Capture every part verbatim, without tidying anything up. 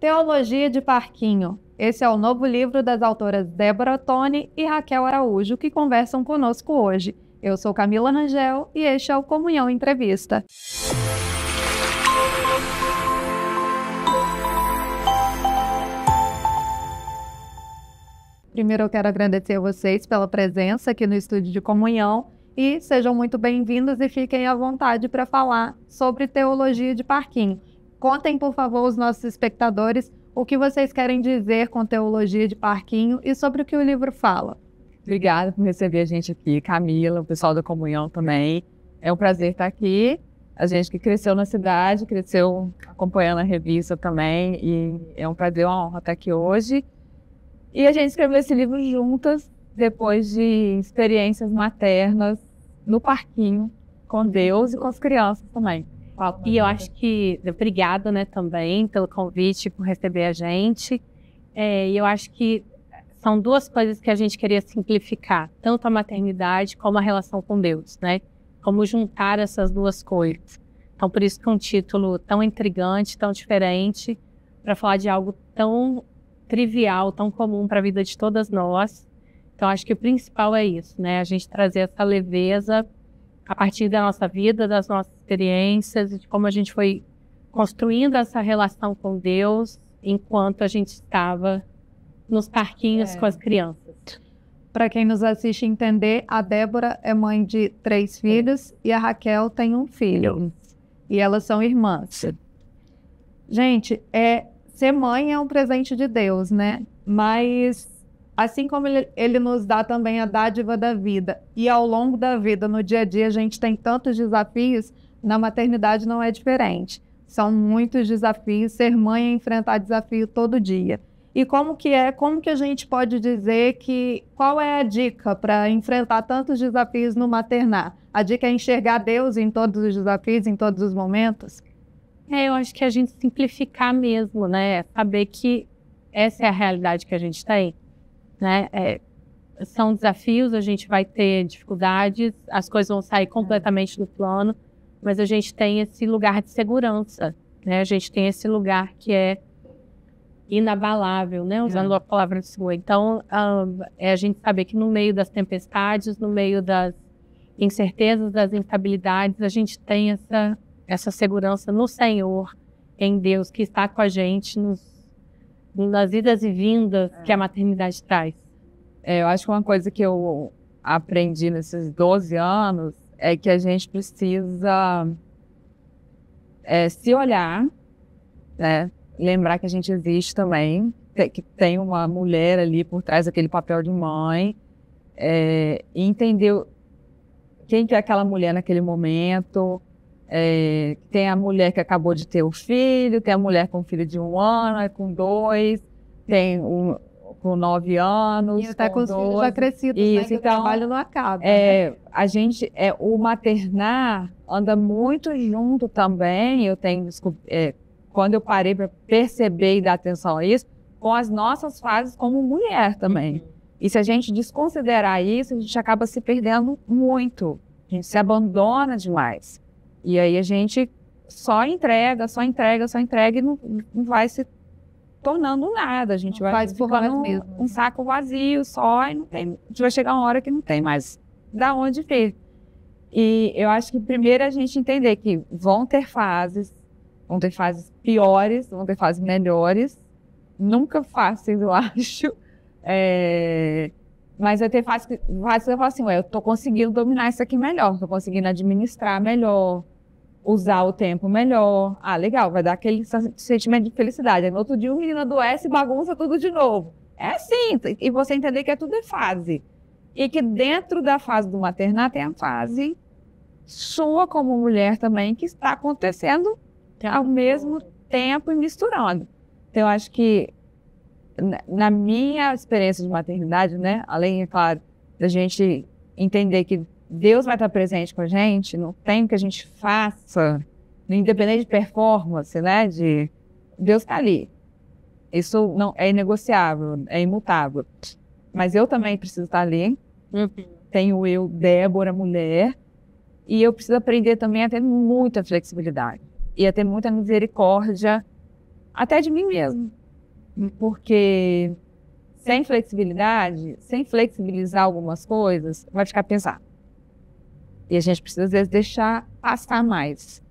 Teologia de Parquinho. Esse é o novo livro das autoras Débora Ottoni e Raquel Araújo, que conversam conosco hoje. Eu sou Camila Rangel e este é o Comunhão Entrevista. Primeiro eu quero agradecer a vocês pela presença aqui no estúdio de Comunhão e sejam muito bem-vindos e fiquem à vontade para falar sobre Teologia de Parquinho. Contem, por favor, os nossos espectadores o que vocês querem dizer com Teologia de Parquinho e sobre o que o livro fala. Obrigada por receber a gente aqui, Camila, o pessoal da Comunhão também. É um prazer estar aqui. A gente que cresceu na cidade, cresceu acompanhando a revista também, e é um prazer, uma honra estar aqui hoje. E a gente escreveu esse livro juntas, depois de experiências maternas no parquinho, com Deus e com as crianças também. E eu acho que, obrigada, né, também pelo convite, por receber a gente. É, e eu acho que são duas coisas que a gente queria simplificar, tanto a maternidade como a relação com Deus, né? Como juntar essas duas coisas. Então, por isso que é um título tão intrigante, tão diferente, para falar de algo tão trivial, tão comum para a vida de todas nós. Então, acho que o principal é isso, né? A gente trazer essa leveza a partir da nossa vida, das nossas experiências, de como a gente foi construindo essa relação com Deus enquanto a gente estava nos parquinhos é. com as crianças. Para quem nos assiste entender, a Débora é mãe de três filhos e a Raquel tem um filho. E elas são irmãs. Gente, é, ser mãe é um presente de Deus, né? Mas assim como ele, ele nos dá também a dádiva da vida, e ao longo da vida, no dia a dia, a gente tem tantos desafios, na maternidade não é diferente. São muitos desafios, ser mãe é enfrentar desafio todo dia. E como que é, como que a gente pode dizer que, qual é a dica para enfrentar tantos desafios no maternar? A dica é enxergar Deus em todos os desafios, em todos os momentos? É, eu acho que a gente simplificar mesmo, né? Saber que essa é a realidade que a gente tem. Né? É, são desafios, a gente vai ter dificuldades, as coisas vão sair completamente do plano, mas a gente tem esse lugar de segurança, né? A gente tem esse lugar que é inabalável, né? Usando é. a palavra sua. Então, um, é a gente saber que no meio das tempestades, no meio das incertezas, das instabilidades, a gente tem essa, essa segurança no Senhor, em Deus, que está com a gente nos nas idas e vindas é. que a maternidade traz. É, eu acho que uma coisa que eu aprendi nesses doze anos é que a gente precisa é, se olhar, né? Lembrar que a gente existe também, que tem uma mulher ali por trás daquele papel de mãe, é, e entender quem que é aquela mulher naquele momento. É, tem a mulher que acabou de ter o filho, tem a mulher com filho de um ano, com dois, tem um com nove anos, e até com, com os filhos já crescidos, isso, né, que então, o trabalho não acaba. É, né? A gente, é, o maternar anda muito junto também. Eu tenho, é, quando eu parei para perceber e dar atenção a isso, com as nossas fases como mulher também. Uhum. E se a gente desconsiderar isso, a gente acaba se perdendo muito. A gente se abandona demais. E aí a gente só entrega, só entrega, só entrega e não, não vai se tornando nada. A gente não vai ficando um, um saco vazio só e não tem, a gente vai chegar uma hora que não tem mais da onde vir. E eu acho que primeiro a gente entender que vão ter fases, vão ter fases piores, vão ter fases melhores, nunca fáceis, eu acho. É... Mas vai ter fases que você fala assim, ué, eu tô conseguindo dominar isso aqui melhor, tô conseguindo administrar melhor, usar o tempo melhor. Ah, legal, vai dar aquele sentimento de felicidade. Aí no outro dia o menino adoece e bagunça tudo de novo. É assim, e você entender que é tudo é fase. E que dentro da fase do maternar tem a fase sua como mulher também, que está acontecendo ao mesmo tempo e misturando. Então eu acho que na minha experiência de maternidade, né, além, é claro, da gente entender que Deus vai estar presente com a gente, não tem o que a gente faça, independente de performance, né, de Deus está ali. Isso não é inegociável, é imutável. Mas eu também preciso estar ali. Uhum. Tenho eu, Débora, mulher, e eu preciso aprender também a ter muita flexibilidade e a ter muita misericórdia até de mim mesmo. Porque sem flexibilidade, sem flexibilizar algumas coisas, vai ficar pesado. E a gente precisa, às vezes, deixar passar mais.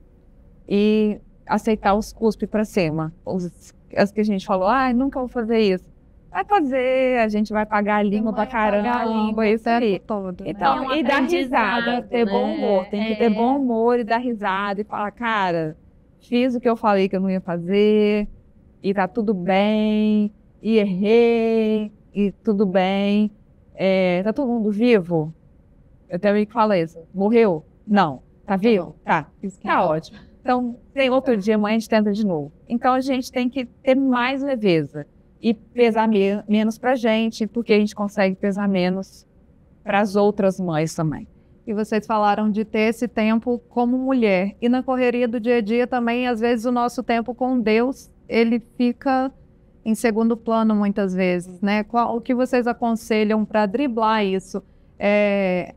E aceitar os cuspes para cima. Os, as que a gente falou, ah, nunca vou fazer isso. Vai fazer, a gente vai pagar a língua pra caramba, a língua, isso aí. Todo, né? Então, É um e dar risada, aprendizado, ter né? bom humor. Tem que É. ter bom humor e dar risada e falar, cara, fiz o que eu falei que eu não ia fazer, e tá tudo bem, e errei, e tudo bem. É, tá todo mundo vivo? Eu tenho amigo que fala isso. Morreu? Não. Tá vivo? Tá. Tá ótimo. Então, tem outro dia, amanhã a gente tenta de novo. Então, a gente tem que ter mais leveza e pesar me menos pra gente, porque a gente consegue pesar menos para as outras mães também. E vocês falaram de ter esse tempo como mulher. E na correria do dia a dia também, às vezes, o nosso tempo com Deus, ele fica em segundo plano muitas vezes, né? Qual, o que vocês aconselham para driblar isso? É...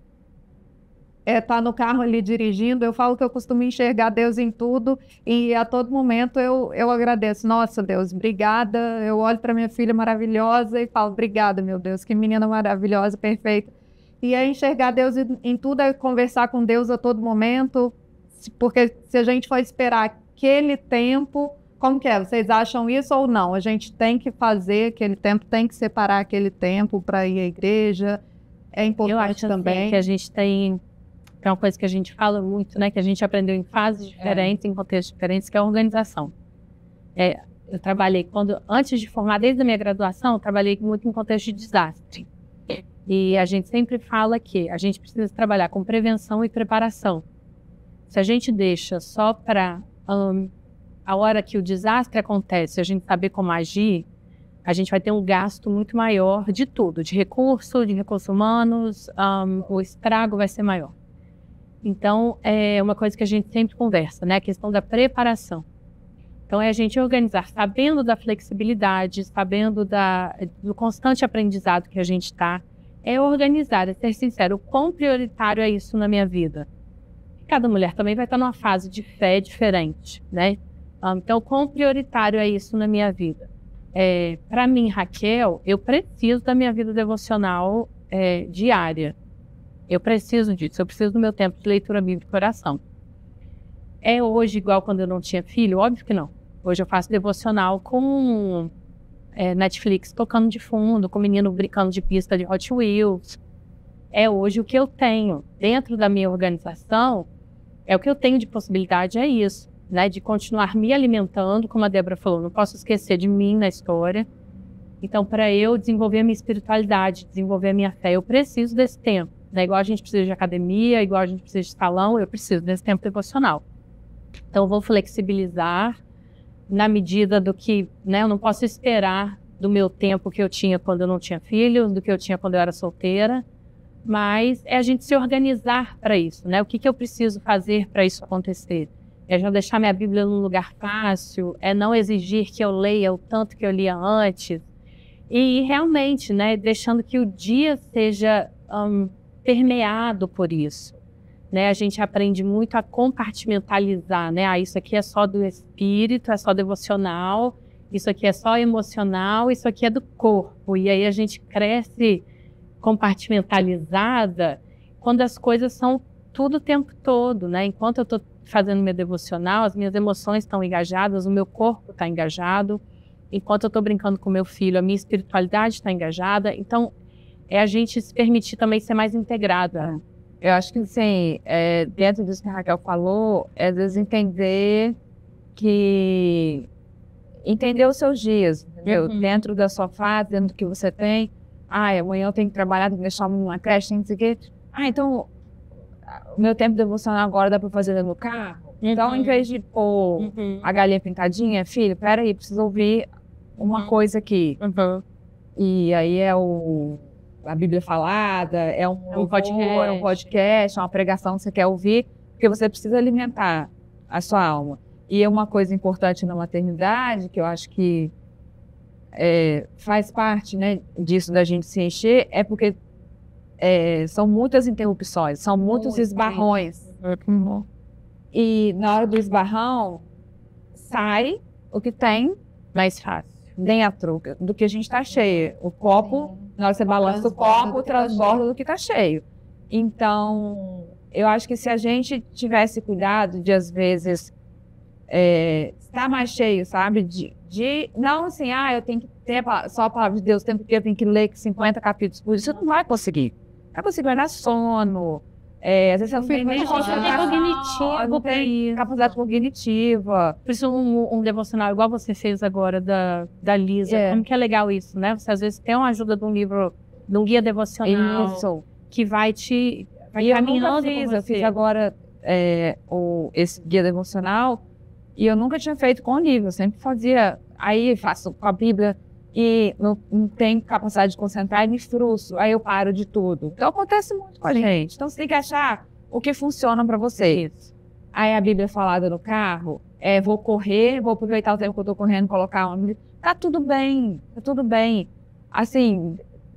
é estar no carro ali dirigindo, eu falo que eu costumo enxergar Deus em tudo e a todo momento eu, eu agradeço. Nossa, Deus, obrigada. Eu olho para minha filha maravilhosa e falo, obrigada, meu Deus, que menina maravilhosa, perfeita. E é enxergar Deus em, em tudo, é conversar com Deus a todo momento, porque se a gente for esperar aquele tempo, como que é? Vocês acham isso ou não? A gente tem que fazer aquele tempo, tem que separar aquele tempo para ir à igreja, é importante Eu acho também. assim, que a gente tem... que é uma coisa que a gente fala muito, né, que a gente aprendeu em fases diferentes, é. em contextos diferentes, que é a organização. É, eu trabalhei, quando, antes de formar, desde a minha graduação, eu trabalhei muito em contexto de desastre. E a gente sempre fala que a gente precisa trabalhar com prevenção e preparação. Se a gente deixa só para um, a hora que o desastre acontece, a gente saber como agir, a gente vai ter um gasto muito maior de tudo, de recurso, de recursos humanos, um, o estrago vai ser maior. Então, é uma coisa que a gente sempre conversa, né? A questão da preparação. Então, é a gente organizar, sabendo da flexibilidade, sabendo da, do constante aprendizado que a gente está, é organizar, é ser sincero, o quão prioritário é isso na minha vida. Cada mulher também vai estar numa fase de fé diferente, né? Então, o quão prioritário é isso na minha vida? É, para mim, Raquel, eu preciso da minha vida devocional é, diária. Eu preciso disso, eu preciso do meu tempo de leitura bíblica e oração. É hoje igual quando eu não tinha filho? Óbvio que não. Hoje eu faço devocional com é, Netflix tocando de fundo, com o menino brincando de pista de Hot Wheels. É hoje o que eu tenho dentro da minha organização, é o que eu tenho de possibilidade, é isso, né? De continuar me alimentando, como a Débora falou, não posso esquecer de mim na história. Então, para eu desenvolver a minha espiritualidade, desenvolver a minha fé, eu preciso desse tempo. Né? Igual a gente precisa de academia, igual a gente precisa de salão, eu preciso desse tempo devocional. Então, eu vou flexibilizar na medida do que, né, eu não posso esperar do meu tempo que eu tinha quando eu não tinha filho, do que eu tinha quando eu era solteira, mas é a gente se organizar para isso, né? O que, que eu preciso fazer para isso acontecer? É já deixar minha Bíblia num lugar fácil, é não exigir que eu leia o tanto que eu lia antes, e realmente, né, deixando que o dia seja um, permeado por isso. Né, a gente aprende muito a compartimentalizar, né? Ah, isso aqui é só do espírito, é só devocional, isso aqui é só emocional, isso aqui é do corpo. E aí a gente cresce compartimentalizada quando as coisas são tudo o tempo todo, né? Enquanto eu estou fazendo meu devocional, as minhas emoções estão engajadas, o meu corpo está engajado. Enquanto eu estou brincando com meu filho, a minha espiritualidade está engajada. Então, é a gente se permitir também ser mais integrada. Eu acho que, assim, é, dentro disso que a Raquel falou, é às vezes entender que... Entender os seus dias, entendeu? Uhum. Dentro da sua fase, dentro do que você tem. Ah, amanhã eu tenho que trabalhar, tenho que deixar uma creche, tem que sei o quê. Ah, então, o meu tempo devocional agora dá pra fazer no carro? Uhum. Então, em vez de pôr uhum. a galinha pintadinha, filho, peraí, preciso ouvir uma uhum. coisa aqui. Uhum. E aí é o... a Bíblia falada, é um, é um podcast, é um podcast, é uma pregação que você quer ouvir, porque você precisa alimentar a sua alma. E é uma coisa importante na maternidade, que eu acho que é, faz parte, né, disso da gente se encher, é porque é, são muitas interrupções, são muitos Muito esbarrões. Bem. E na hora do esbarrão, sai o que tem Mais fácil. dentro do que a gente está cheio. O copo, na hora que você balança o copo, transborda do que está cheio. Então, eu acho que se a gente tivesse cuidado de, às vezes, é, estar mais cheio, sabe? De, de não assim, ah, eu tenho que ter só a palavra de Deus o tempo que eu tenho que ler cinquenta capítulos por dia. Você não vai conseguir. Não vai conseguir, vai dar sono. É, às vezes você não tem nem cognitivo, não tem capacidade cognitiva. Por isso, um, um devocional igual você fez agora da, da Lisa. É. Como que é legal isso, né? Você às vezes tem uma ajuda de um livro, de um guia devocional Isso. que vai te vai E eu nunca caminhando fiz, com eu você. fiz agora é, o, esse guia devocional e eu nunca tinha feito com o livro, eu sempre fazia, aí faço com a Bíblia e não, não tenho capacidade de concentrar e me frustro, aí eu paro de tudo. Então acontece muito com a gente, então você tem que achar o que funciona para você. Isso. Aí a Bíblia falada no carro, é, vou correr, vou aproveitar o tempo que eu tô correndo, colocar uma... Tá tudo bem, tá tudo bem. Assim,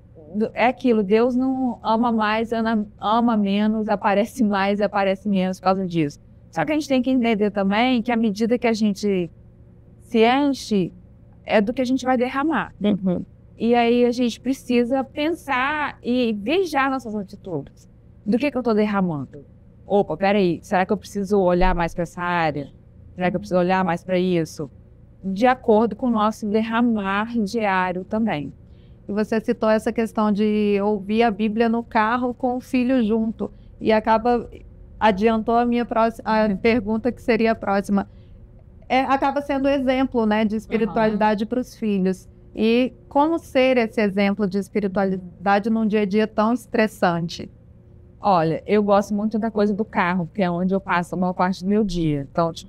é aquilo, Deus não ama mais, ama, ama menos, aparece mais, aparece menos por causa disso. Só que a gente tem que entender também que à medida que a gente se enche, é do que a gente vai derramar. Uhum. E aí a gente precisa pensar e vigiar nossas atitudes. Do que que eu estou derramando? Opa, peraí, será que eu preciso olhar mais para essa área? Será que eu preciso olhar mais para isso? De acordo com o nosso derramar diário também. E você citou essa questão de ouvir a Bíblia no carro com o filho junto. E acaba, adiantou a minha próxima, a pergunta que seria a próxima. É, acaba sendo exemplo, né, de espiritualidade uhum. para os filhos. E como ser esse exemplo de espiritualidade num dia a dia tão estressante? Olha, eu gosto muito da coisa do carro, porque é onde eu passo a maior parte do meu dia. Então, tipo,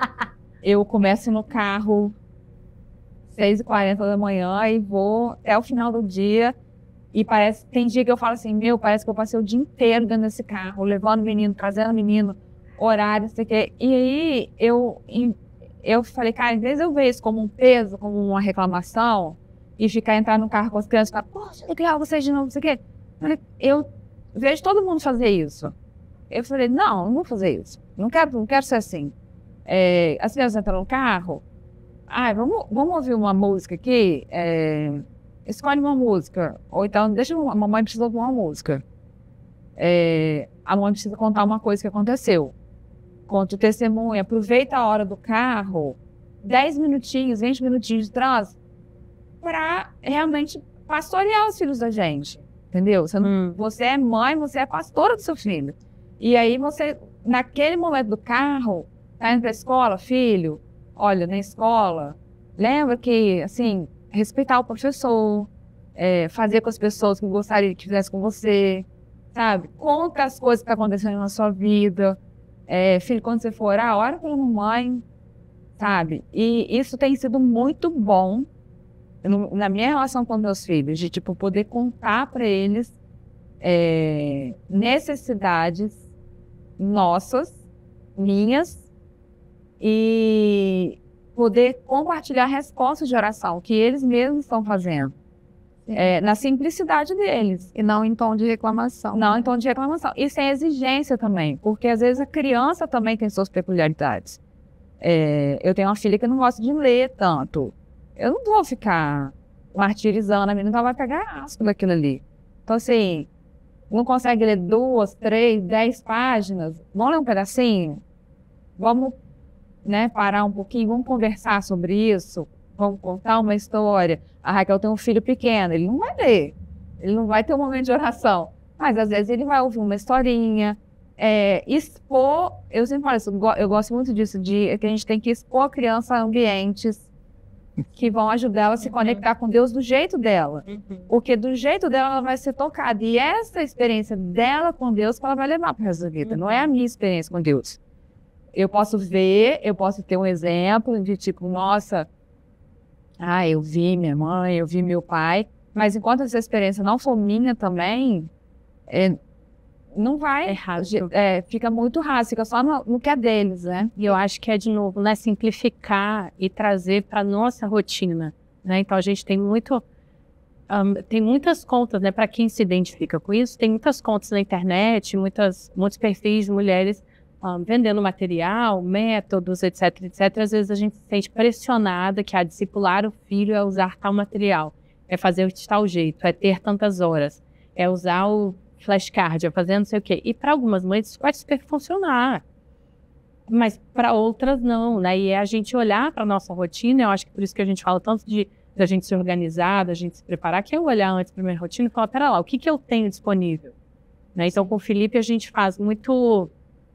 eu começo no carro seis e quarenta da manhã e vou até o final do dia. E parece, tem dia que eu falo assim, meu, parece que eu passei o dia inteiro dentro desse carro, levando o menino, trazendo o menino, horário, não sei o quê. E aí eu, eu falei, cara, em vez de eu ver isso como um peso, como uma reclamação, e ficar entrar no carro com as crianças e ficar, poxa, legal, vocês de novo, não sei o quê. Eu vejo todo mundo fazer isso. Eu falei, não, não vou fazer isso. Não quero, não quero ser assim. É, as crianças entram no carro, ah, vamos, vamos ouvir uma música aqui, é, escolhe uma música, ou então deixa a mamãe precisa ouvir uma música. É, a mamãe precisa contar uma coisa que aconteceu. Conta o testemunho, aproveita a hora do carro, dez minutinhos, vinte minutinhos de trânsito, para realmente pastorear os filhos da gente. Entendeu? Você, não, hum. você é mãe, você é pastora do seu filho. E aí você, naquele momento do carro, tá indo pra escola, filho, olha, na escola, lembra que, assim, respeitar o professor, é, fazer com as pessoas que gostaria que fizesse com você, sabe? Conta as coisas que estão acontecendo na sua vida. É, filho, quando você for orar, ora pela mamãe, sabe? E isso tem sido muito bom na minha relação com meus filhos, de tipo, poder contar para eles é, necessidades nossas, minhas, e poder compartilhar respostas de oração que eles mesmos estão fazendo, é, na simplicidade deles. E não em tom de reclamação. Não em tom de reclamação. E sem exigência também, porque às vezes a criança também tem suas peculiaridades. É, eu tenho uma filha que não gosta de ler tanto. Eu não vou ficar martirizando a menina, ela vai pegar asco daquilo ali. Então, assim, não consegue ler duas, três, dez páginas, vamos ler um pedacinho? Vamos, né, parar um pouquinho, vamos conversar sobre isso, vamos contar uma história. A Raquel tem um filho pequeno, ele não vai ler, ele não vai ter um momento de oração, mas às vezes ele vai ouvir uma historinha, é, expor, eu sempre falo isso, eu gosto muito disso, de que a gente tem que expor a criança a ambientes que vão ajudar ela a se conectar com Deus do jeito dela. Uhum. Porque do jeito dela ela vai ser tocada. E essa experiência dela com Deus que ela vai levar para o resto da vida. Uhum. Não é a minha experiência com Deus. Eu posso ver, eu posso ter um exemplo de tipo, nossa, ah, eu vi minha mãe, eu vi meu pai. Mas enquanto essa experiência não for minha também, é, não vai, é é, fica muito raso, fica só no, no que é deles, né? E eu acho que é, de novo, né, simplificar e trazer para nossa rotina, né? Então, a gente tem muito, um, tem muitas contas, né, para quem se identifica com isso, tem muitas contas na internet, muitas, muitos perfis de mulheres um, vendendo material, métodos, etc, etc, às vezes a gente se sente pressionada que a discipular o filho é usar tal material, é fazer de tal jeito, é ter tantas horas, é usar o flashcard, é fazer não sei o quê. E para algumas mães isso pode super funcionar, mas para outras não, né? E é a gente olhar para a nossa rotina, eu acho que por isso que a gente fala tanto de da gente se organizar, da gente se preparar, que é olhar antes para a minha rotina e falar, pera lá, o que, que eu tenho disponível? Né? Então, com o Felipe, a gente faz muito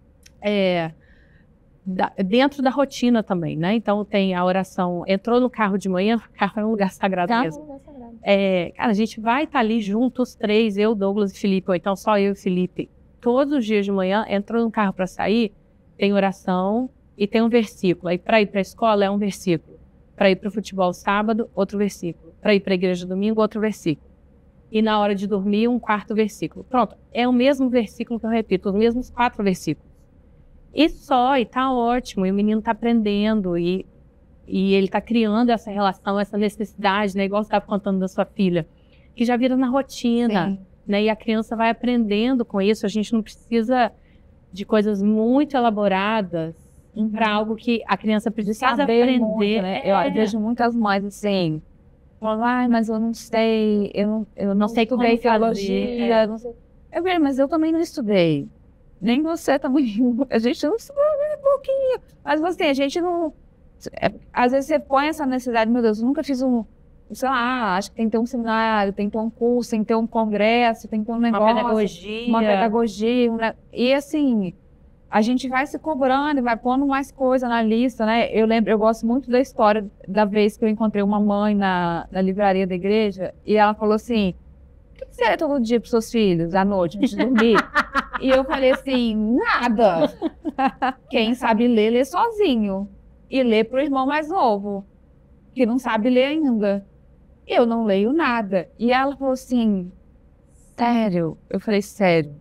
é, da, dentro da rotina também, né? Então, tem a oração, entrou no carro de manhã, o carro é um lugar sagrado Carro mesmo. é um lugar sagrado. É, cara, a gente vai estar ali juntos, três, eu, Douglas e Felipe, ou então só eu e Felipe. Todos os dias de manhã, entrou no carro para sair, tem oração e tem um versículo. Aí, para ir para a escola, é um versículo. Para ir para o futebol sábado, outro versículo. Para ir para a igreja domingo, outro versículo. E na hora de dormir, um quarto versículo. Pronto, é o mesmo versículo que eu repito, os mesmos quatro versículos. E só, e tá ótimo, e o menino tá aprendendo, e, e ele tá criando essa relação, essa necessidade, né? Igual você estava contando da sua filha, que já vira na rotina, né? E a criança vai aprendendo com isso, a gente não precisa de coisas muito elaboradas, Uhum. para algo que a criança precisa aprender. Muito, né? É. Eu vejo muitas mães assim, falando, ai, mas eu não sei, eu não, eu não, não sei estudei como teologia, é. não sei. Eu vejo, mas eu também não estudei. Nem você também. A gente não estudou nem um pouquinho. Mas assim, a gente não... É, às vezes você põe essa necessidade, meu Deus, eu nunca fiz um... Sei lá, acho que tem que ter um seminário, tem que ter um curso, tem que ter um congresso, tem que ter um negócio. Uma pedagogia. Uma pedagogia. Um, e assim... A gente vai se cobrando e vai pondo mais coisa na lista, né? Eu lembro, eu gosto muito da história da vez que eu encontrei uma mãe na, na livraria da igreja e ela falou assim, o que você lê todo dia para os seus filhos, à noite, antes de dormir? E eu falei assim, nada. Quem sabe ler, lê sozinho. E lê para o irmão mais novo, que não sabe ler ainda. Eu não leio nada. E ela falou assim, sério? Eu falei, sério.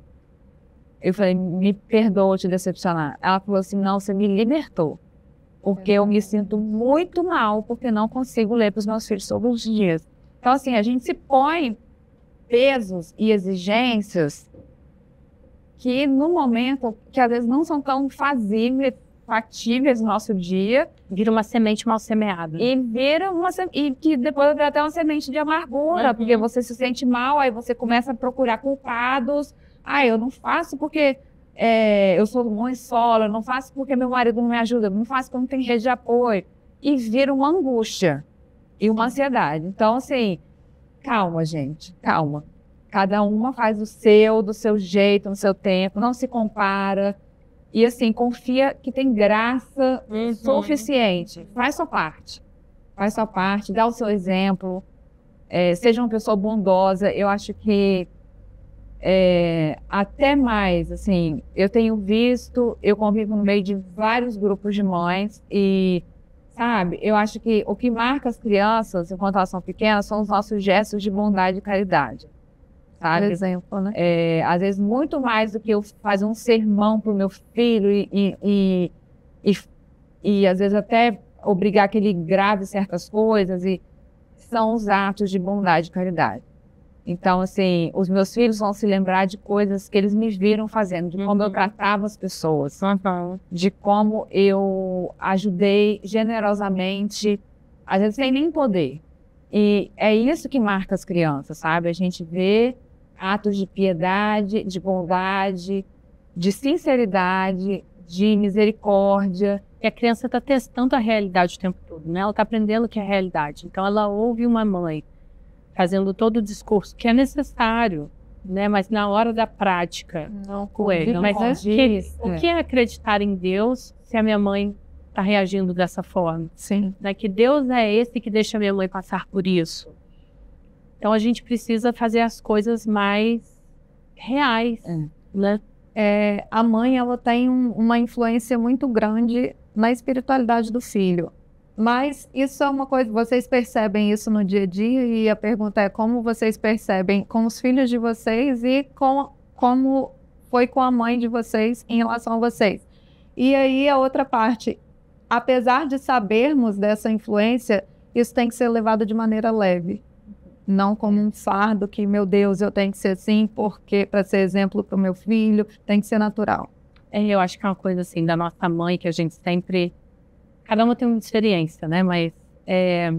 Eu falei, me perdoa te decepcionar. Ela falou assim, não, você me libertou. Porque eu me sinto muito mal, porque não consigo ler para os meus filhos todos os dias. Então, assim, a gente se põe pesos e exigências que, no momento, que às vezes não são tão fazíveis, factíveis no nosso dia. Vira uma semente mal semeada. E vira uma e que depois vira até uma semente de amargura, uhum. porque você se sente mal, aí você começa a procurar culpados. Ah, eu não faço porque é, eu sou mãe solo, eu não faço porque meu marido não me ajuda, eu não faço porque não tem rede de apoio. E vira uma angústia e uma ansiedade. Então, assim, calma, gente, calma. Cada uma faz o seu, do seu jeito, no seu tempo, não se compara. E, assim, confia que tem graça uhum. suficiente. Faz sua parte. Faz sua parte, dá o seu exemplo. É, seja uma pessoa bondosa. Eu acho que É, até mais, assim, eu tenho visto, eu convivo no meio de vários grupos de mães e, sabe, eu acho que o que marca as crianças, enquanto elas são pequenas, são os nossos gestos de bondade e caridade, sabe? Por exemplo, né? É, às vezes, muito mais do que eu fazer um sermão pro meu filho e, e, e, e, e às vezes, até obrigar que ele grave certas coisas, e são os atos de bondade e caridade. Então, assim, os meus filhos vão se lembrar de coisas que eles me viram fazendo, de como uhum. eu tratava as pessoas, uhum. de como eu ajudei generosamente, às vezes sem nem poder. E é isso que marca as crianças, sabe? A gente vê atos de piedade, de bondade, de sinceridade, de misericórdia. E a criança está testando a realidade o tempo todo, né? Ela está aprendendo o que é realidade. Então, ela ouve uma mãe fazendo todo o discurso que é necessário, né? Mas na hora da prática, não coelho. Não Mas que, o que é acreditar em Deus se a minha mãe está reagindo dessa forma? Sim. Né? Que Deus é esse que deixa a minha mãe passar por isso. Então a gente precisa fazer as coisas mais reais, é. né? É, a mãe, ela tem um, uma influência muito grande na espiritualidade do filho. Mas isso é uma coisa, vocês percebem isso no dia a dia, e a pergunta é como vocês percebem com os filhos de vocês e com, como foi com a mãe de vocês em relação a vocês. E aí a outra parte, apesar de sabermos dessa influência, isso tem que ser levado de maneira leve. Não como um fardo que, meu Deus, eu tenho que ser assim, porque para ser exemplo para o meu filho, tem que ser natural. É, eu acho que é uma coisa assim da nossa mãe que a gente sempre... Cada uma tem uma experiência, né? Mas é,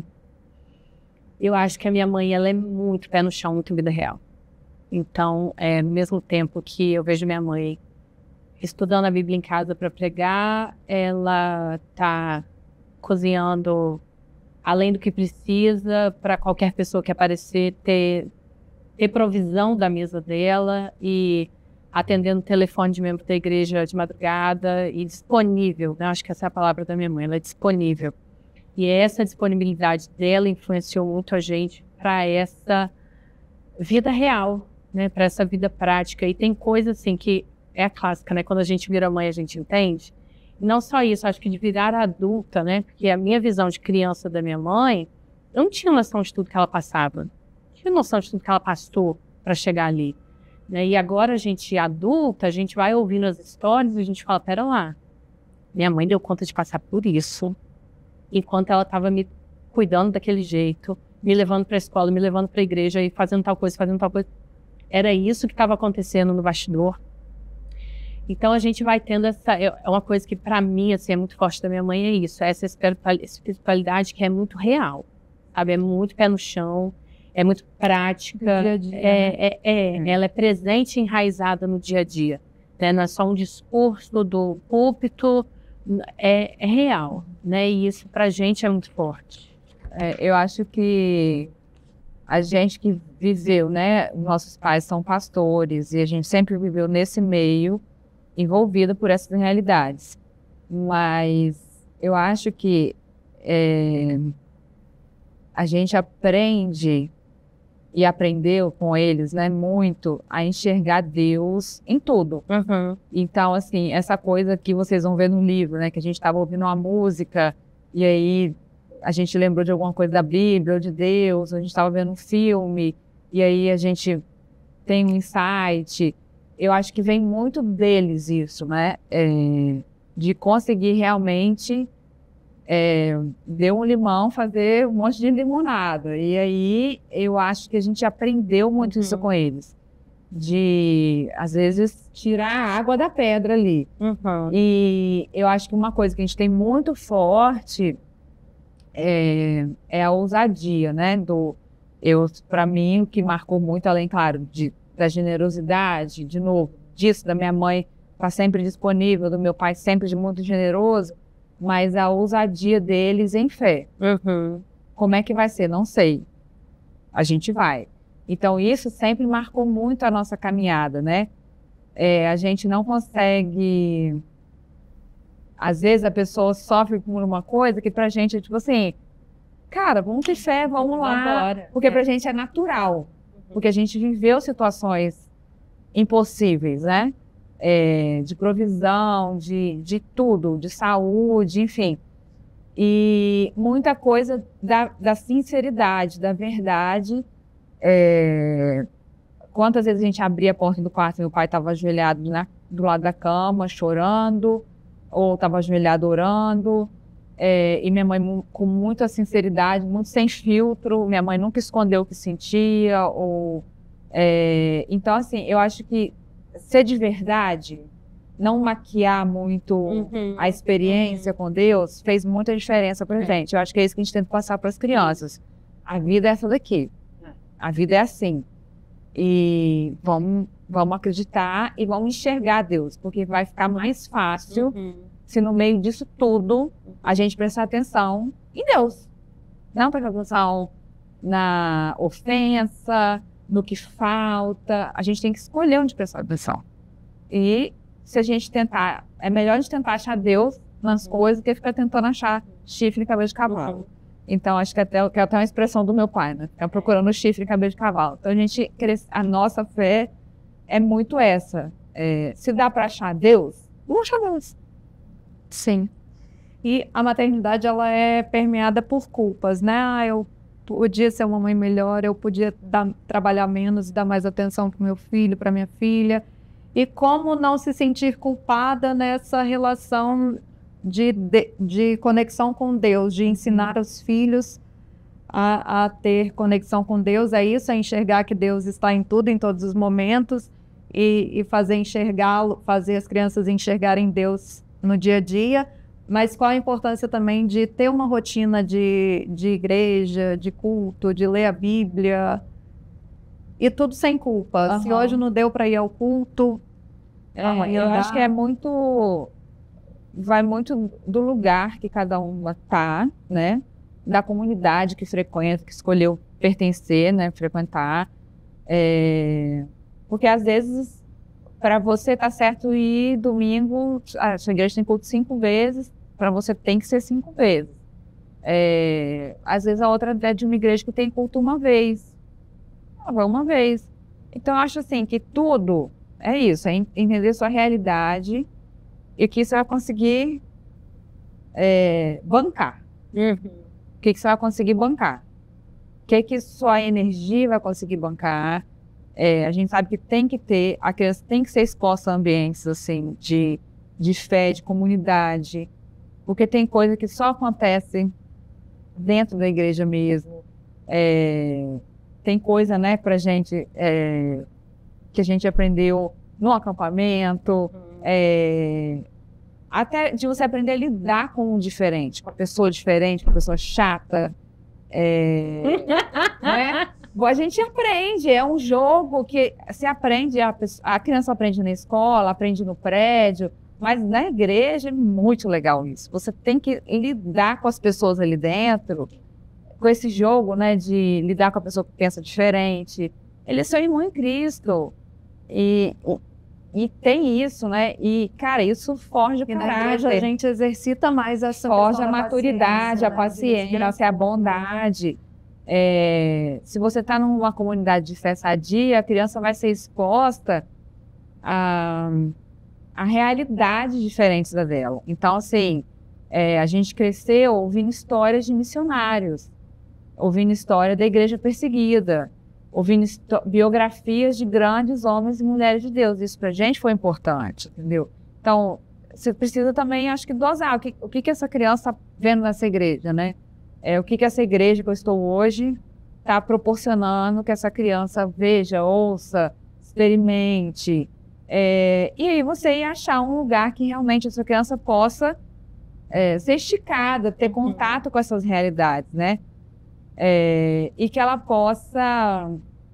eu acho que a minha mãe, ela é muito pé no chão, muito vida real. Então, é, no mesmo tempo que eu vejo minha mãe estudando a Bíblia em casa para pregar, ela tá cozinhando além do que precisa para qualquer pessoa que aparecer ter, ter provisão da mesa dela e atendendo o telefone de membro da igreja de madrugada e disponível, né? Acho que essa é a palavra da minha mãe, ela é disponível. E essa disponibilidade dela influenciou muito a gente para essa vida real, né? Para essa vida prática. E tem coisa assim que é a clássica, né? Quando a gente vira mãe, a gente entende. E não só isso, acho que de virar adulta, né? Porque a minha visão de criança da minha mãe, eu não tinha noção de tudo que ela passava. Não tinha noção de tudo que ela passou para chegar ali. Né? E agora a gente adulta, a gente vai ouvindo as histórias e a gente fala, pera lá, minha mãe deu conta de passar por isso, enquanto ela estava me cuidando daquele jeito, me levando para a escola, me levando para a igreja e fazendo tal coisa, fazendo tal coisa. Era isso que estava acontecendo no bastidor. Então a gente vai tendo essa... É uma coisa que para mim assim, é muito forte da minha mãe, é isso, essa espiritualidade que é muito real, sabe? É muito pé no chão, é muito prática, dia a dia, é, né? é, é, ela é presente e enraizada no dia a dia. Né? Não é só um discurso do púlpito, é, é real, né? E isso pra gente é muito forte. É, eu acho que a gente que viveu, né? Nossos pais são pastores e a gente sempre viveu nesse meio, envolvida por essas realidades. Mas eu acho que é, a gente aprende e aprendeu com eles, né, muito a enxergar Deus em tudo. Uhum. Então, assim, essa coisa que vocês vão ver no livro, né, que a gente estava ouvindo uma música e aí a gente lembrou de alguma coisa da Bíblia ou de Deus, ou a gente estava vendo um filme e aí a gente tem um insight. Eu acho que vem muito deles isso, né, é, de conseguir realmente... É, deu um limão, fazer um monte de limonada. E aí, eu acho que a gente aprendeu muito uhum. isso com eles. De, às vezes, tirar a água da pedra ali. Uhum. E eu acho que uma coisa que a gente tem muito forte é, é a ousadia, né? Do, eu, para mim, o que marcou muito, além, claro, de, da generosidade, de novo, disso, da minha mãe estar sempre disponível, do meu pai sempre de muito generoso, mas a ousadia deles em fé. Uhum. Como é que vai ser? Não sei. A gente vai. Então, isso sempre marcou muito a nossa caminhada, né? É, a gente não consegue... Às vezes, a pessoa sofre por uma coisa que pra gente é tipo assim... Cara, vamos ter fé, vamos lá. Porque é. pra gente é natural. Porque a gente viveu situações impossíveis, né? É, de provisão, de, de tudo, de saúde, enfim. E muita coisa da, da sinceridade, da verdade. É, quantas vezes a gente abria a porta do quarto e meu pai estava ajoelhado na, do lado da cama, chorando, ou estava ajoelhado orando. É, e minha mãe com muita sinceridade, muito sem filtro. Minha mãe nunca escondeu o que sentia. Ou, é, então, assim, eu acho que ser de verdade, não maquiar muito uhum. a experiência uhum. com Deus, fez muita diferença pra é. gente. Eu acho que é isso que a gente tenta passar para as crianças. A vida é essa daqui. A vida é assim. E vamos, vamos acreditar e vamos enxergar Deus, porque vai ficar mais fácil uhum. se no meio disso tudo a gente prestar atenção em Deus. Não prestar atenção na ofensa, no que falta. A gente tem que escolher onde prestar atenção. E se a gente tentar, é melhor a gente tentar achar Deus nas coisas do que ficar tentando achar chifre e cabelo de cavalo. Uhum. Então, acho que até, que é até uma expressão do meu pai, né? Ficar procurando chifre e cabelo de cavalo. Então, a gente, a nossa fé é muito essa. É, se dá para achar Deus, vamos achar Deus. Sim. E a maternidade, ela é permeada por culpas, né? Ah, eu podia ser uma mãe melhor, eu podia dar, trabalhar menos e dar mais atenção para o meu filho, para minha filha. E como não se sentir culpada nessa relação de, de, de conexão com Deus, de ensinar os filhos a, a ter conexão com Deus, é isso, é enxergar que Deus está em tudo, em todos os momentos, e, e fazer enxergá-lo, fazer as crianças enxergarem Deus no dia a dia, mas qual a importância também de ter uma rotina de, de igreja, de culto, de ler a Bíblia, e tudo sem culpa. Uhum. Se hoje não deu para ir ao culto, é, eu dá. acho que é muito, vai muito do lugar que cada uma tá, né? Da comunidade que frequenta, que escolheu pertencer, né? Frequentar. É, porque às vezes, para você tá certo ir domingo, a sua igreja tem culto cinco vezes, para você tem que ser cinco vezes. É, às vezes a outra é de uma igreja que tem culto uma vez. Ah, vai uma vez. Então eu acho assim que tudo é isso, é entender sua realidade e que você vai conseguir é, bancar. Uhum. O que, que você vai conseguir bancar? O que, que sua energia vai conseguir bancar? É, a gente sabe que tem que ter, a criança tem que ser exposta a ambientes assim, de, de fé, de comunidade, porque tem coisa que só acontece dentro da igreja mesmo. É, tem coisa, né, pra gente, é, que a gente aprendeu no acampamento, uhum. é, até de você aprender a lidar com o diferente, com a pessoa diferente, com a pessoa chata. É, né? A gente aprende, é um jogo que se aprende, a, a criança aprende na escola, aprende no prédio, mas na igreja é muito legal isso. Você tem que lidar com as pessoas ali dentro, com esse jogo, né, de lidar com a pessoa que pensa diferente. Ele é seu irmão em Cristo. E, e tem isso, né? E, cara, isso forja o caráter. A gente exercita mais essa forja a maturidade, a paciência, a bondade. É, se você está numa comunidade de fé sadia, a criança vai ser exposta a, a realidades diferentes da dela. Então, assim, é, a gente cresceu ouvindo histórias de missionários, ouvindo história da igreja perseguida, ouvindo biografias de grandes homens e mulheres de Deus. Isso pra gente foi importante, entendeu? Então, você precisa também, acho que, dosar o que, o que, que essa criança está vendo nessa igreja, né? É, o que, que essa igreja que eu estou hoje está proporcionando que essa criança veja, ouça, experimente. É, e aí você ia achar um lugar que realmente essa criança possa é, ser esticada, ter contato com essas realidades, né? É, e que ela possa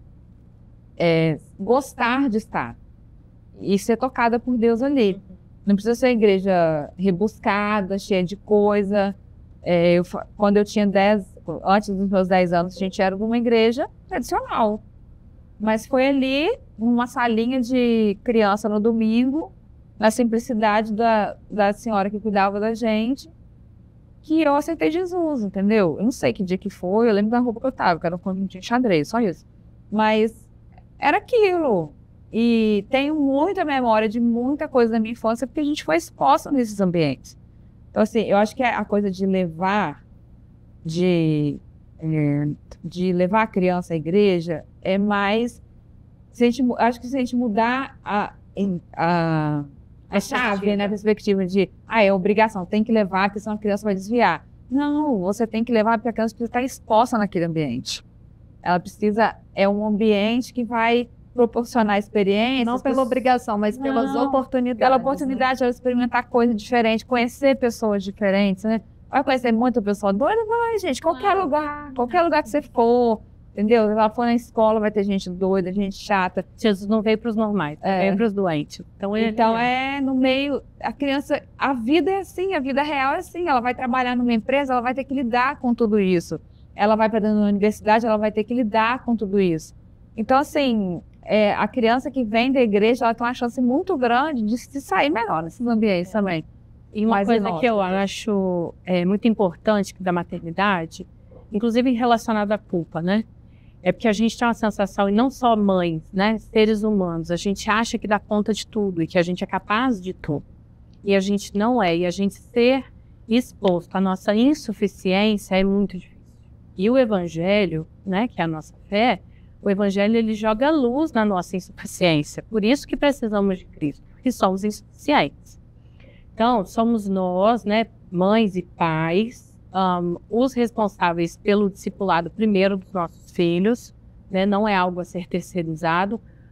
é, gostar de estar e ser tocada por Deus ali. Não precisa ser uma igreja rebuscada, cheia de coisa. É, eu, quando eu tinha dez, antes dos meus dez anos, a gente era uma igreja tradicional. Mas foi ali, numa salinha de criança no domingo, na simplicidade da, da senhora que cuidava da gente, que eu aceitei Jesus, entendeu? Eu não sei que dia que foi, eu lembro da roupa que eu tava, que era um conjuntinho de xadrez, só isso. Mas era aquilo. E tenho muita memória de muita coisa da minha infância, porque a gente foi exposta nesses ambientes. Então, assim, eu acho que a coisa de levar, de, de levar a criança à igreja é mais, se a gente, acho que se a gente mudar a, a, a chave, né, a perspectiva de, ah, é obrigação, tem que levar, porque senão a criança vai desviar. Não, você tem que levar porque a criança precisa estar exposta naquele ambiente. Ela precisa, é um ambiente que vai proporcionar experiências. Não pela obrigação, mas pelas não, oportunidades. Pela oportunidade né? de ela experimentar coisas diferentes, conhecer pessoas diferentes, né? Vai conhecer muita pessoa doida? Vai, gente, qualquer claro. lugar, qualquer lugar que você for, entendeu? Se ela for na escola, vai ter gente doida, gente chata. Jesus não veio para os normais, é. veio para os doentes. Então, ele, então é no meio, a criança, a vida é assim, a vida real é assim, ela vai trabalhar numa empresa, ela vai ter que lidar com tudo isso. Ela vai para dentro da universidade, ela vai ter que lidar com tudo isso. Então, assim, é, a criança que vem da igreja, ela tem uma chance muito grande de se sair melhor nesses ambientes também. E uma Mais coisa inóculo. que eu acho é, muito importante da maternidade, inclusive relacionada à culpa, né? É porque a gente tem uma sensação, e não só mães, né? Seres humanos, a gente acha que dá conta de tudo e que a gente é capaz de tudo. E a gente não é. E a gente ser exposto à nossa insuficiência é muito difícil. E o evangelho, né, que é a nossa fé, o evangelho ele joga luz na nossa insuficiência. Por isso que precisamos de Cristo, porque somos insuficientes. Então, somos nós, né, mães e pais, um, os responsáveis pelo discipulado primeiro dos nossos filhos, né, não é algo a ser terceirizado,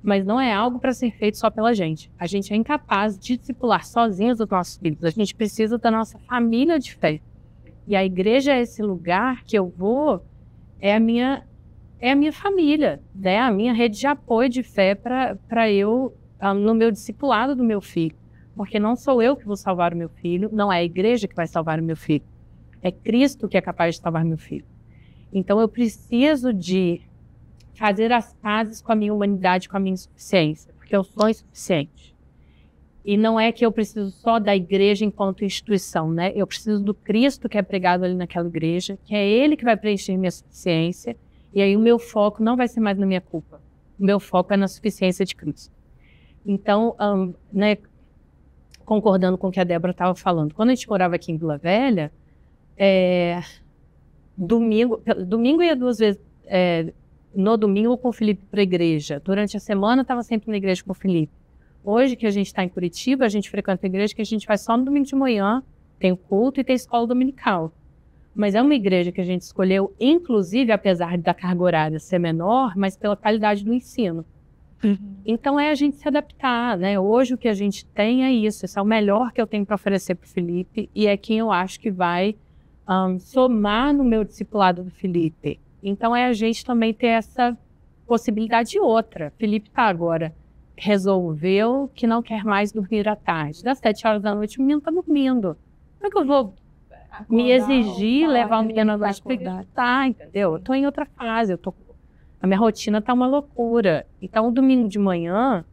mas não é algo para ser feito só pela gente. A gente é incapaz de discipular sozinhos os nossos filhos. A gente precisa da nossa família de fé. E a igreja é esse lugar que eu vou, é a minha, é a minha família, né? A minha rede de apoio de fé para eu, no meu discipulado do meu filho. Porque não sou eu que vou salvar o meu filho, não é a igreja que vai salvar o meu filho. É Cristo que é capaz de salvar meu filho. Então eu preciso de fazer as pazes com a minha humanidade, com a minha insuficiência, porque eu sou insuficiente. E não é que eu preciso só da igreja enquanto instituição, né? Eu preciso do Cristo que é pregado ali naquela igreja, que é Ele que vai preencher minha suficiência, e aí o meu foco não vai ser mais na minha culpa. O meu foco é na suficiência de Cristo. Então, um, né, concordando com o que a Débora estava falando, quando a gente morava aqui em Vila Velha, é, domingo, domingo ia duas vezes, é, no domingo com o Felipe para a igreja. Durante a semana estava sempre na igreja com o Felipe. Hoje que a gente está em Curitiba, a gente frequenta a igreja que a gente vai só no domingo de manhã, tem o culto e tem escola dominical. Mas é uma igreja que a gente escolheu, inclusive, apesar da carga horária ser menor, mas pela qualidade do ensino. Uhum. Então é a gente se adaptar, né? Hoje o que a gente tem é isso, esse é o melhor que eu tenho para oferecer para o Felipe e é quem eu acho que vai um, somar no meu discipulado do Felipe. Então é a gente também ter essa possibilidade outra. Felipe está agora, resolveu que não quer mais dormir à tarde. Das sete horas da noite o menino está dormindo. Como é que eu vou acordar, me exigir levar o menino à noite para estudar, entendeu? Eu estou em outra fase, eu tô, a minha rotina está uma loucura. Então o domingo de manhã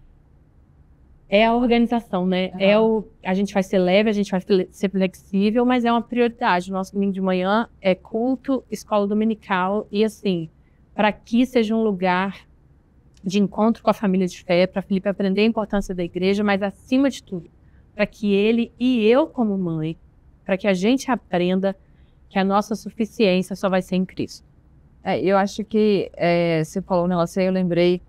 é a organização, né? Uhum. É o, a gente vai ser leve, a gente vai ser flexível, mas é uma prioridade. O nosso domingo de manhã é culto, escola dominical e assim, para que seja um lugar de encontro com a família de fé, para Felipe aprender a importância da igreja, mas acima de tudo, para que ele e eu como mãe, para que a gente aprenda que a nossa suficiência só vai ser em Cristo. É, eu acho que é, você falou um negócio aí, eu lembrei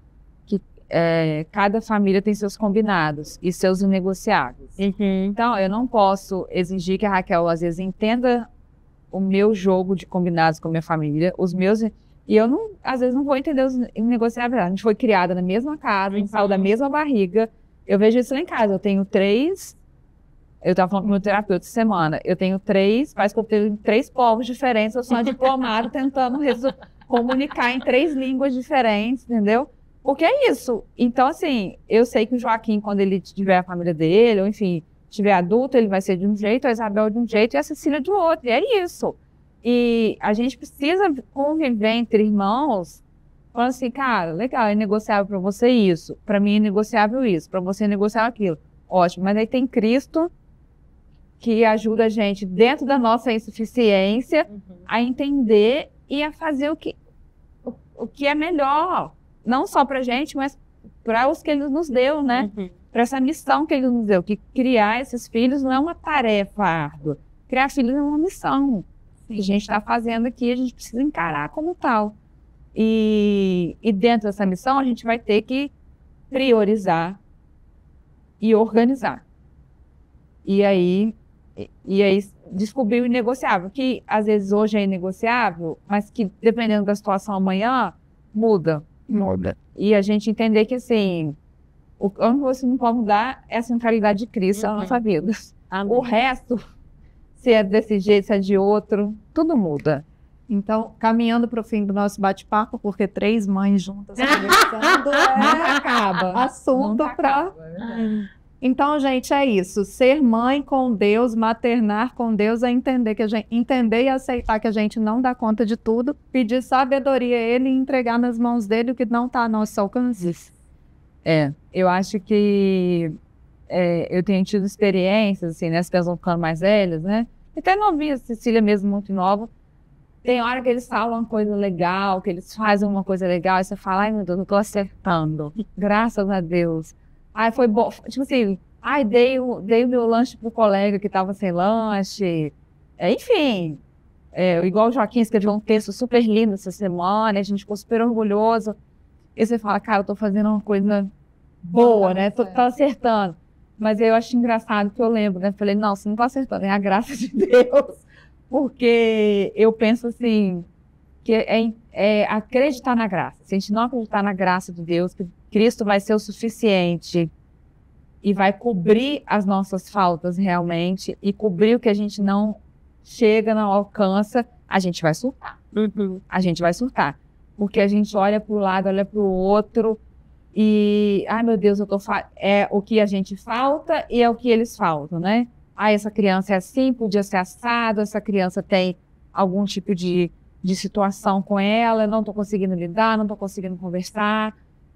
É, cada família tem seus combinados e seus inegociáveis. Uhum. Então, eu não posso exigir que a Raquel, às vezes, entenda o meu jogo de combinados com a minha família, os meus... E eu, não, às vezes, não vou entender os inegociáveis. A gente foi criada na mesma casa, a gente saiu da mesma barriga. Eu vejo isso lá em casa. Eu tenho três... Eu estava falando com o meu terapeuta essa semana. Eu tenho três... Parece que eu tenho três povos diferentes. Eu sou uma diplomada tentando comunicar em três línguas diferentes, entendeu? Porque é isso. Então, assim, eu sei que o Joaquim, quando ele tiver a família dele, ou enfim, tiver adulto, ele vai ser de um jeito, a Isabel de um jeito e a Cecília de outro. E é isso. E a gente precisa conviver entre irmãos, falando assim, cara, legal, é negociável para você isso, para mim é negociável isso, para você é negociável aquilo. Ótimo, mas aí tem Cristo que ajuda a gente, dentro da nossa insuficiência, uhum. a entender e a fazer o que, o, o que é melhor. Não só para a gente, mas para os que ele nos deu, né? Uhum. Para essa missão que ele nos deu, que criar esses filhos não é uma tarefa árdua. Criar filhos é uma missão. Sim. Que a gente está fazendo aqui, a gente precisa encarar como tal. E, e dentro dessa missão, a gente vai ter que priorizar e organizar. E aí, e, e aí descobrir o inegociável, que às vezes hoje é inegociável, mas que dependendo da situação amanhã, muda. Muda. E a gente entender que, assim, o que você não pode mudar é a centralidade de Cristo uhum. na nossa vida. Amém. O resto, se é desse jeito, se é de outro, tudo muda. Então, caminhando para o fim do nosso bate-papo, porque três mães juntas conversando é acaba. assunto para... Então, gente, é isso. Ser mãe com Deus, maternar com Deus, é entender, que a gente, entender e aceitar que a gente não dá conta de tudo, pedir sabedoria a Ele e entregar nas mãos dele o que não está a nosso alcance. É, eu acho que é, eu tenho tido experiências, assim, né? As pessoas vão ficando mais velhas, né? Até novinha, Cecília mesmo, muito nova. Tem hora que eles falam uma coisa legal, que eles fazem uma coisa legal, e você fala, ai meu Deus, não estou acertando. Graças a Deus. Ai, foi bom. Tipo assim, ai, dei o, dei o meu lanche pro colega que estava sem lanche. É, enfim, é, igual o Joaquim escreveu um texto super lindo essa semana, a gente ficou super orgulhoso. E você fala, cara, eu tô fazendo uma coisa boa, né? Tô, tô acertando. Mas eu acho engraçado que eu lembro, né? Falei, não, você não tá acertando, é a graça de Deus. Porque eu penso assim, que é, é acreditar na graça. Se a gente não acreditar na graça de Deus, que Cristo vai ser o suficiente e vai cobrir as nossas faltas realmente e cobrir o que a gente não chega, não alcança, a gente vai surtar. Uhum. A gente vai surtar. Porque a gente olha para o lado, olha para o outro e, ai meu Deus, eu tô fa... é o que a gente falta e é o que eles faltam, né? Ah, essa criança é assim, podia ser assado, essa criança tem algum tipo de, de situação com ela, não estou conseguindo lidar, não estou conseguindo conversar.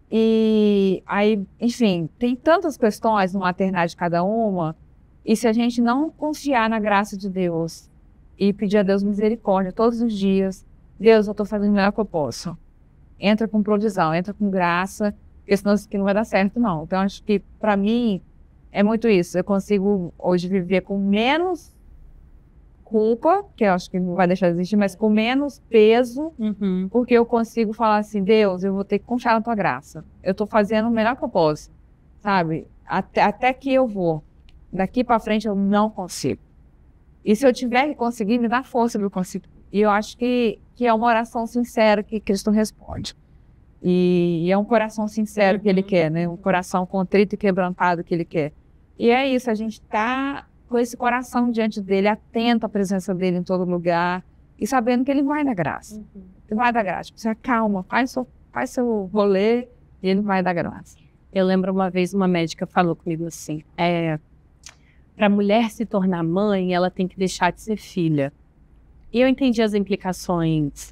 E aí, enfim, tem tantas questões no maternar de cada uma, e se a gente não confiar na graça de Deus e pedir a Deus misericórdia todos os dias, Deus, eu estou fazendo o melhor que eu posso. Entra com provisão, entra com graça, porque senão isso aqui não vai dar certo, não. Então, acho que, para mim, é muito isso. Eu consigo hoje viver com menos culpa, que eu acho que não vai deixar de existir, mas com menos peso, Uhum. porque eu consigo falar assim, Deus, eu vou ter que confiar na tua graça. Eu estou fazendo o melhor que eu posso, sabe? Até, até que eu vou. Daqui para frente eu não consigo. E se eu tiver que conseguir, me dá força para eu conseguir. E eu acho que, que é uma oração sincera que Cristo responde. E, e é um coração sincero que Ele quer, né? Um coração contrito e quebrantado que Ele quer. E é isso, a gente está com esse coração diante dele, atento à presença dele em todo lugar e sabendo que ele vai dar graça. Uhum. Ele vai dar graça. Você acalma, faz seu, faz seu rolê e ele vai dar graça. Eu lembro uma vez uma médica falou comigo assim, é, para a mulher se tornar mãe, ela tem que deixar de ser filha. E eu entendi as implicações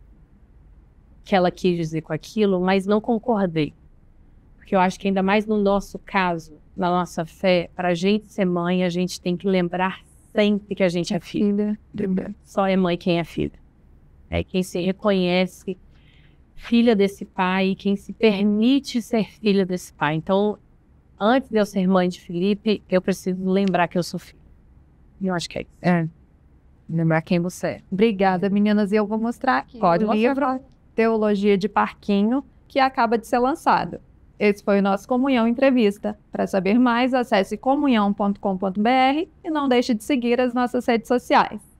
que ela quis dizer com aquilo, mas não concordei. Porque eu acho que ainda mais no nosso caso, na nossa fé, para a gente ser mãe, a gente tem que lembrar sempre que a gente é filha. Só é mãe quem é filha. É quem se reconhece filha desse pai, quem se permite ser filha desse pai. Então, antes de eu ser mãe de Felipe, eu preciso lembrar que eu sou filha. E eu acho que é isso. É. Lembrar quem você é. Obrigada, meninas. E eu vou mostrar aqui Pode o mostrar. livro Teologia de Parquinho, que acaba de ser lançado. Esse foi o nosso Comunhão Entrevista. Para saber mais, acesse comunhão ponto com ponto br e não deixe de seguir as nossas redes sociais.